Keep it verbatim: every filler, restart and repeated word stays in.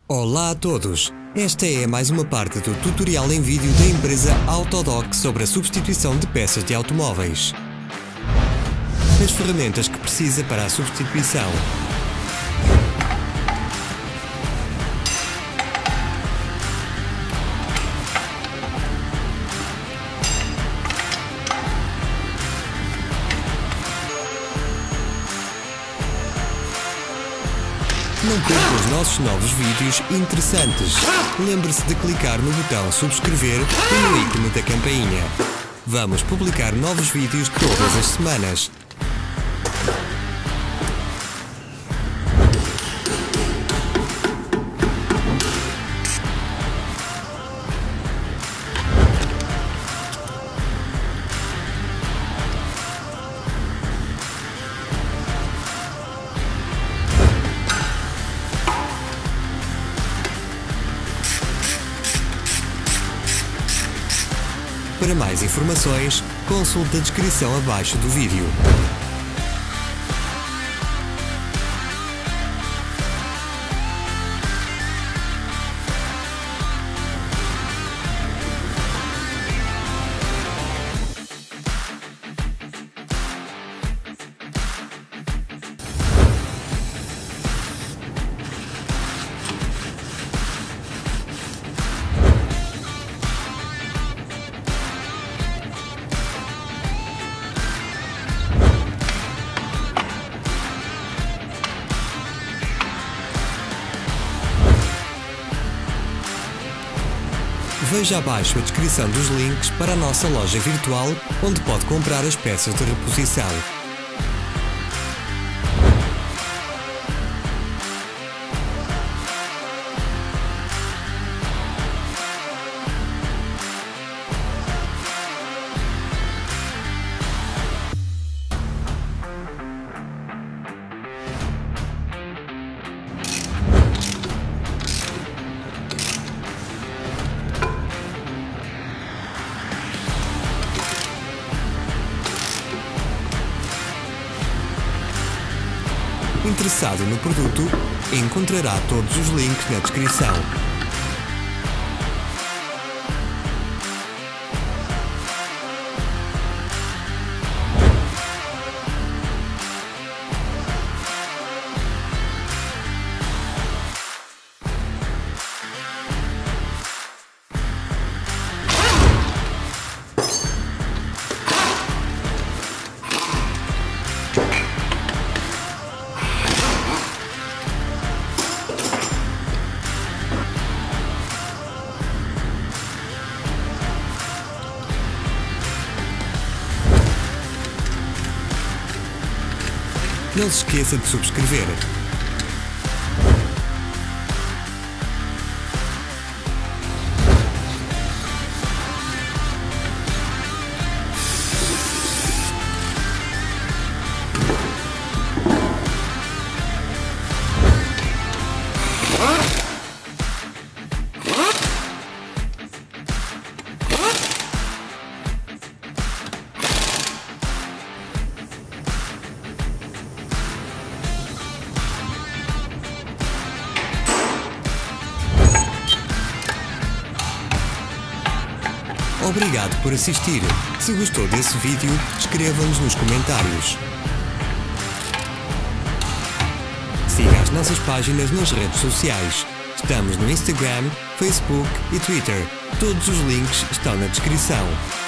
Olá a todos! Esta é mais uma parte do tutorial em vídeo da empresa Autodoc sobre a substituição de peças de automóveis. As ferramentas que precisa para a substituição. Não perca os nossos novos vídeos interessantes. Lembre-se de clicar no botão subscrever e no ícone da campainha. Vamos publicar novos vídeos todas as semanas. Para mais informações, consulte a descrição abaixo do vídeo. Veja abaixo a descrição dos links para a nossa loja virtual, onde pode comprar as peças de reposição. Interessado no produto, encontrará todos os links na descrição. Não se esqueça de subscrever. Obrigado por assistir. Se gostou desse vídeo, escreva-nos nos comentários. Siga as nossas páginas nas redes sociais. Estamos no Instagram, Facebook e Twitter. Todos os links estão na descrição.